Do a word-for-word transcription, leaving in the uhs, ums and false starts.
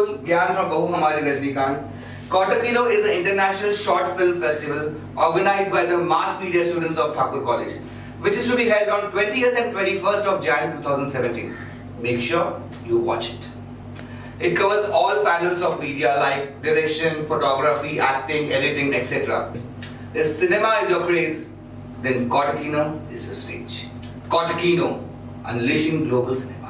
Mehul, Gyan from Bahu Hamari Rajnikant. CortoKino is the International Short Film Festival organized by the mass media students of Thakur College, which is to be held on twentieth and twenty-first of January two thousand seventeen. Make sure you watch it. It covers all panels of media like direction, photography, acting, editing, et cetera. If cinema is your craze, then CortoKino is your stage. CortoKino, unleashing global cinema.